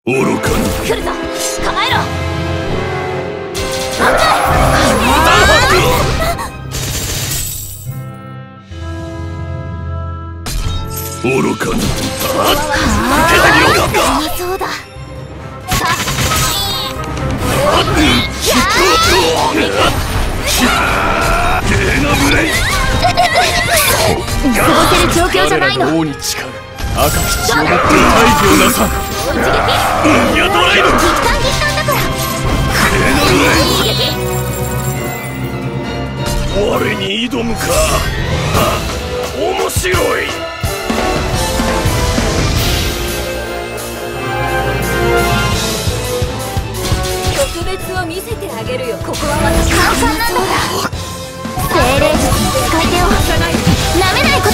愚かな。 来るぞ、構えろ。危ない。 愚かな。 そうだ。過ごせる状況じゃないの。 王に誓う。赤き血を持って大義をなさん。 いやドライブ。 ギッタンだから。 我に挑むか。面白い。 特別を見せてあげるよ。ここは私の簡単なんだから。精霊術の使い手をなめないこと。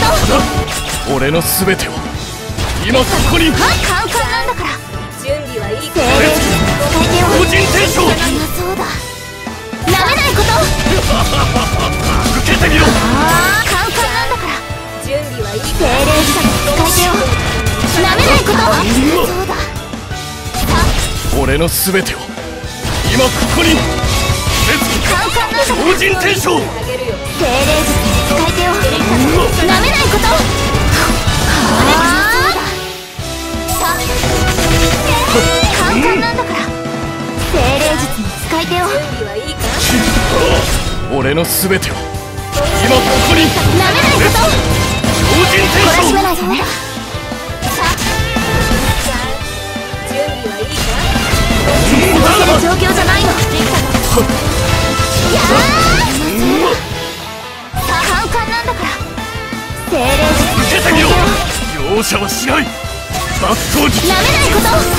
俺の全てを今ここに。 簡単なんだから。準備はいいか。精霊術の使い手を個人転生。 そうだ。なめないこと。 受けてみろ。 簡単なんだから。準備はいいか。精霊術の使い手をなめないこと。そうだ。 俺の全てを今ここに。 個人転生。 精霊術の使い手をなめないこと。簡単なんだから。精霊術の使い手を俺の全てを今ここに。 なめないこと。 個人転懲らし生。 めないとね。準備はいいか。そうする状況じゃないの。簡単なんだから。精霊術の使い手を容赦はしない。抜刀術。 なめないこと。